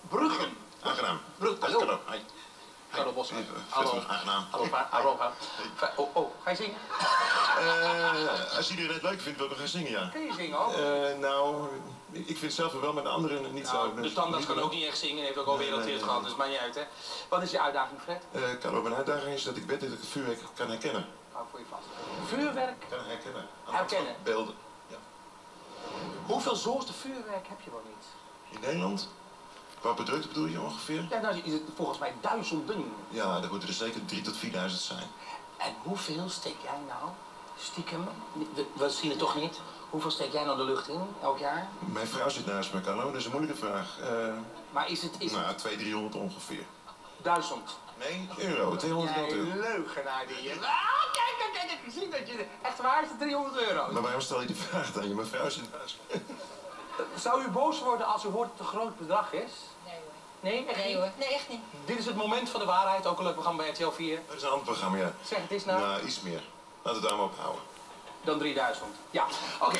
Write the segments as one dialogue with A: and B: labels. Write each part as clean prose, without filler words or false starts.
A: Bruggen.
B: Aangenaam.
A: Hallo.
B: Hallo. Hi.
A: Hallo Bosma.
B: Hallo. Aangenaam.
A: Hallo. Oh, ga je zingen?
B: Als iedereen het leuk vindt, wil ik nog gaan zingen, ja.
A: Kun je zingen ook?
B: Nou, ik vind het zelf wel, maar de anderen niet zo.
A: De standaard kan ook niet echt zingen, heeft ook al wereldhit gehad, dus maakt niet uit, hè. Wat is je uitdaging, Fred?
B: Mijn uitdaging is dat ik weet dat ik het vuurwerk kan herkennen.
A: Hou voor je vast. Vuurwerk?
B: Kan herkennen.
A: Herkennen?
B: Beelden. Ja.
A: Hoeveel soorten vuurwerk heb je wel niet?
B: In Nederland? Qua bedrukte bedoel je ongeveer?
A: Ja, nou is het volgens mij duizenden.
B: Ja, er moeten er zeker 3.000 tot 4.000 zijn.
A: En hoeveel steek jij nou, stiekem, we zien het toch niet, hoeveel steek jij nou de lucht in, elk jaar?
B: Mijn vrouw zit naast me, Carlo, dat is een moeilijke vraag.
A: Maar is het...
B: Nou, 200, 300 ongeveer.
A: 1000?
B: Nee, euro, 200 euro.
A: Jij leugenaar die je... Kijk, ik zie dat je... Echt waar is het 300 euro?
B: Maar waarom stel je die vraag dan? Mijn vrouw zit naast me.
A: Zou u boos worden als u hoort dat het een groot bedrag is?
C: Nee hoor.
A: Nee, echt
C: Nee
A: niet?
C: hoor. Nee, echt niet.
A: Dit is het moment van de waarheid, ook een leuk programma bij RTL 4.
B: Dat is een ander programma, ja.
A: Zeg het eens nou.
B: Nou, iets meer. Laten we het daar maar op houden.
A: Dan 3000. Ja, oké.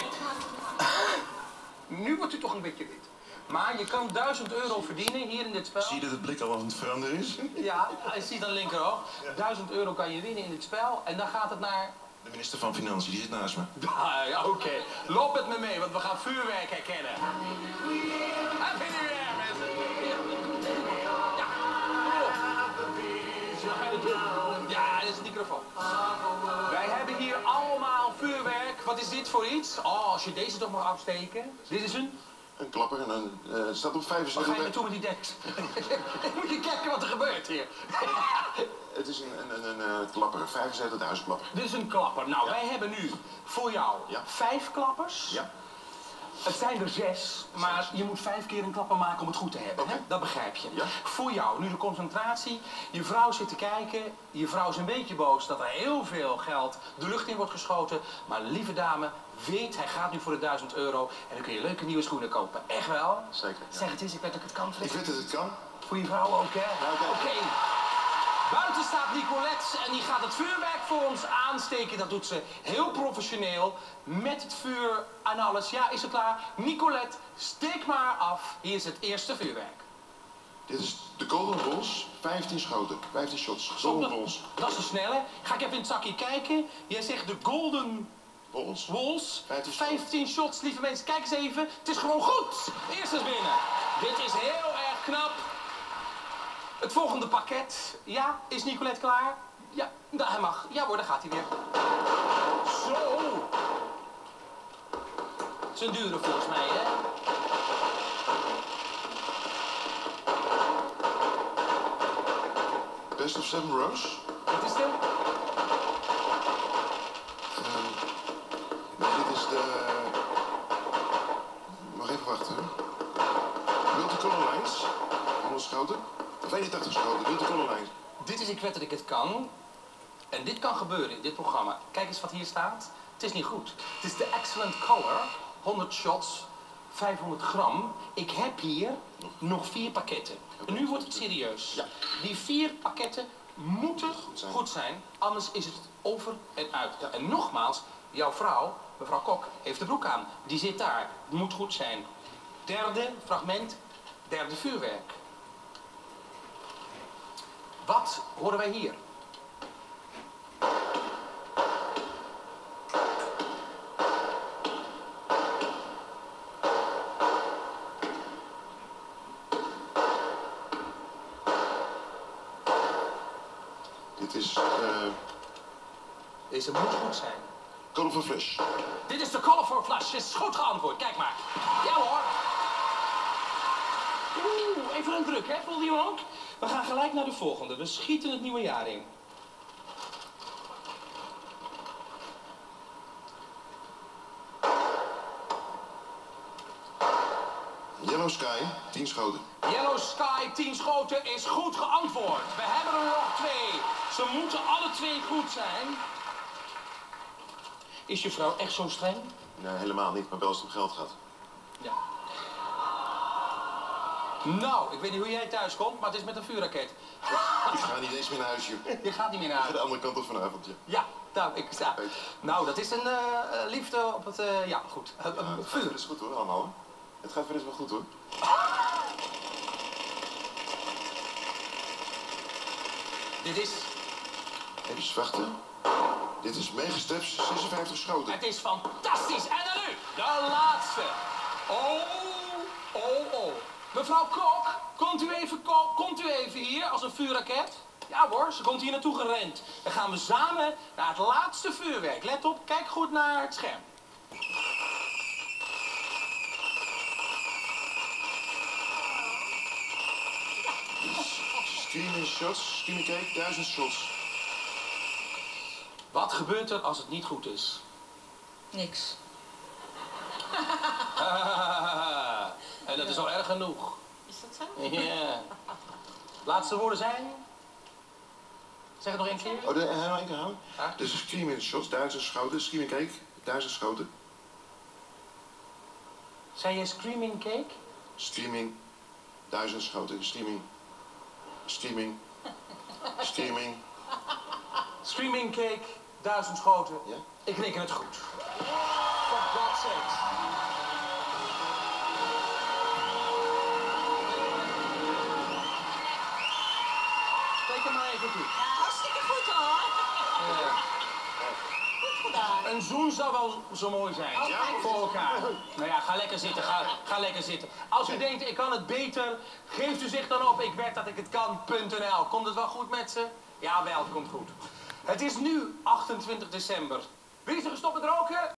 A: Nu wordt u toch een beetje wit. Maar je kan 1000 euro verdienen hier in dit spel.
B: Zie je dat het blik al aan het veranderen is?
A: Ja, je ziet dan linkeroog. 1000 euro kan je winnen in dit spel en dan gaat het naar...
B: De minister van Financiën, die zit naast me.
A: Ja, oké. Loop met me mee, want we gaan vuurwerk herkennen. Happy New Year, mensen. Ja, zo ga je het doen. Ja, dit is de microfoon. Wij hebben hier allemaal vuurwerk. Wat is dit voor iets? Oh, als je deze toch mag afsteken. Dit is een...
B: Een klapper en het staat op
A: Waar
B: 75...
A: ga je naartoe met die deks? Moet je kijken wat er gebeurt hier.
B: Het is een klapper, een 75.000 klapper.
A: Dit is een klapper. Nou,
B: Ja.
A: wij hebben nu voor jou
B: Ja.
A: 5 klappers.
B: Ja.
A: Het zijn er 6, maar je moet 5 keer een klapper maken om het goed te hebben.
B: Oké.
A: Hè? Dat begrijp je.
B: Ja.
A: Voor jou, nu de concentratie. Je vrouw zit te kijken. Je vrouw is een beetje boos dat er heel veel geld de lucht in wordt geschoten. Maar lieve dame, weet, hij gaat nu voor de 1000 euro. En dan kun je leuke nieuwe schoenen kopen. Echt wel?
B: Zeker. Ja.
A: Zeg het eens, ik weet dat ik het kan.
B: Ik weet dat het kan.
A: Voor je vrouw ook, hè?
B: Ja, oké.
A: Oké. Buiten staat Nicolette en die gaat het vuurwerk voor ons aansteken. Dat doet ze heel professioneel. Met het vuur en alles. Ja, is het klaar? Nicolette, steek maar af. Hier is het eerste vuurwerk.
B: Dit is de Golden Balls, 15 schoten, 15 shots. Golden Balls.
A: Dat is de snelle. Ga ik even in het zakje kijken. Jij zegt de Golden
B: Balls.
A: Walls.
B: 15
A: 15 shots, lieve mensen. Kijk eens even. Het is gewoon goed. De eerste is binnen. Dit is heel erg knap. Het volgende pakket. Ja, is Nicolette klaar? Ja, nou, hij mag. Ja hoor, daar gaat hij weer. Zo. Het is een dure volgens mij, hè?
B: Best of 7 rows.
A: Wat is dit?
B: Nee, dit is de... Mag even wachten. Multicolor lines. 100 schoten. 82 schoten, multicolor lines.
A: Dit is ik weet dat ik het kan. En dit kan gebeuren in dit programma. Kijk eens wat hier staat. Het is niet goed. Het is de Excellent Color. 100 shots. 500 gram. Ik heb hier nog 4 pakketten. En nu wordt het serieus.
B: Ja.
A: Die 4 pakketten moeten goed zijn. Anders is het over en uit.
B: Ja.
A: En nogmaals, jouw vrouw, mevrouw Kok, heeft de broek aan. Die zit daar. Het moet goed zijn. Derde fragment. Derde vuurwerk. Wat horen wij hier?
B: Dit is
A: Deze moet goed zijn.
B: Colorful Flash.
A: Dit is de Colorful Flash. Is goed geantwoord. Kijk maar. Ja hoor. Oeh, even een druk, hè? Voelde je hem ook? We gaan gelijk naar de volgende. We schieten het nieuwe jaar in.
B: Yellow Sky, 10 schoten.
A: Yellow Sky, 10 schoten is goed geantwoord. We hebben er nog 2. Ze moeten alle 2 goed zijn. Is je vrouw echt zo streng?
B: Nee, helemaal niet, maar wel als het om geld gaat.
A: Ja. Nou, ik weet niet hoe jij thuis komt, maar het is met een vuurraket.
B: Ik ga niet eens meer naar huis, joh.
A: Je gaat niet meer naar
B: Ik ga
A: huis.
B: de andere kant op vanavond, ja.
A: Ja, nou, dat is een liefde op het, ja, goed.
B: Het
A: Vuur.
B: is goed hoor, allemaal. Hè. Het gaat voor eens wel goed hoor.
A: Dit is...
B: Even wachten. Dit is Megasteps 56 schoten.
A: Het is fantastisch. En dan nu, de laatste. Oh. Mevrouw Kok, komt u even hier als een vuurraket? Ja hoor, ze komt hier naartoe gerend. Dan gaan we samen naar het laatste vuurwerk. Let op, kijk goed naar het scherm.
B: Screaming shots, screaming cake, 1000 shots.
A: Wat gebeurt er als het niet goed is?
C: Niks.
A: En dat is al erg genoeg.
C: Is dat zo?
A: Ja. Laatste woorden zijn? Zeg het nog één keer.
B: Oh, helemaal één keer houden.
A: Ja?
B: Dus screaming shots, 1000 schoten. Screaming cake, 1000 schoten.
A: Zei je screaming cake?
B: Streaming, 1000 schoten. Streaming.
A: Screaming cake, 1000 schoten.
B: Ja?
A: Ik reken het goed. For God's sake. Steek hem maar even toe.
C: Ja, hartstikke goed hoor.
A: Ja.
C: Goed gedaan.
A: Een zoen zou wel zo mooi zijn.
C: Ja.
A: Voor elkaar. Nou ja, ga lekker zitten. Ga lekker zitten. Als u denkt, ik kan het beter, geeft u zich dan op. Ik weet dat ik het kan.nl. Komt het wel goed met ze? Jawel, het komt goed. Het is nu 28 december. Wie is er gestopt met roken?